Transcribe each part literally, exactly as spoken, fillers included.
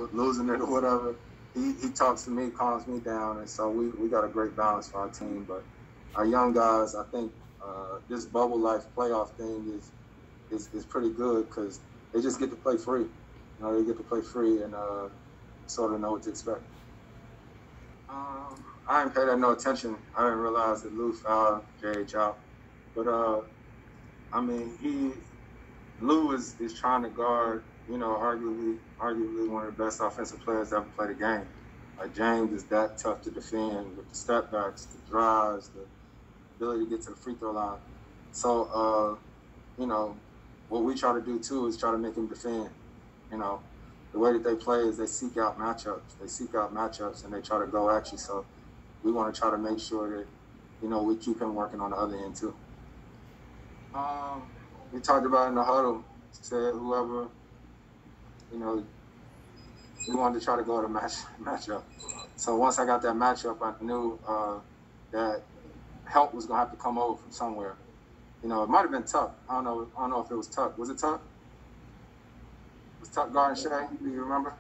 losing it or whatever, he, he talks to me, calms me down, and so we, we got a great balance for our team. But our young guys, I think uh, this bubble life playoff thing is is, is pretty good because they just get to play free. You know, they get to play free and uh, sort of know what to expect. Um, I didn't pay that no attention. I didn't realize that Lou fouled J H out. But, uh, I mean, he Lou is, is trying to guard, you know, arguably, arguably one of the best offensive players to ever play the game. Like, James is that tough to defend with the step backs, the drives, the ability to get to the free throw line. So, uh, you know, what we try to do, too, is try to make him defend. You know, the way that they play is they seek out matchups. They seek out matchups, and they try to go at you. So we want to try to make sure that, you know, we keep him working on the other end, too. Um, we talked about in the huddle, said whoever, you know, we wanted to try to go to match matchup. So once I got that matchup, I knew uh, that help was going to have to come over from somewhere. You know, it might have been Tuck. I don't know. I don't know if it was Tuck. Was it Tuck? Was Tuck guarding Shea? Do you remember?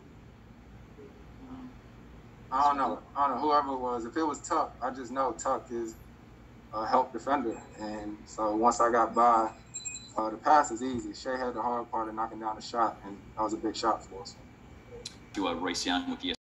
I don't know. I don't know. Whoever it was. If it was Tuck, I just know Tuck is a help defender. And so once I got by, uh, the pass is easy. Shea had the hard part of knocking down the shot, and that was a big shot for us. You are Royce Young with E S P N.